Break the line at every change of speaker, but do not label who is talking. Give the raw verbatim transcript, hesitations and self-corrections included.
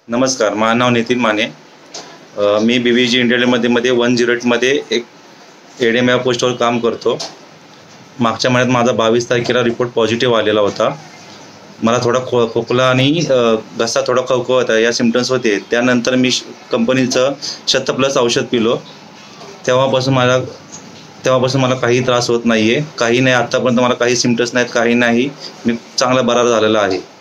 नमस्कार, माझं नाव नितीन माने. अ, मी बी व्ही जी इंडियामध्ये मध्ये वन झिरो एटमध्ये एक एडीएम या पोस्टवर काम करतो. मागच्या महिन्यात माझा बावीस तारखेला रिपोर्ट पॉझिटिव्ह आलेला होता. मला थोडा खो खोकला आणि अ, घसा थोडा खवखवत आहे या सिम्पटम्स होते. त्यानंतर मी कंपनीचं शतप्लस औषध पिलो. तेव्हापासून मला तेव्हापासून मला काही त्रास होत नाही आहे. काही नाही, आत्तापर्यंत मला काही सिम्पटम्स नाहीत, काही नाही. मी चांगला बरा झालेला आहे.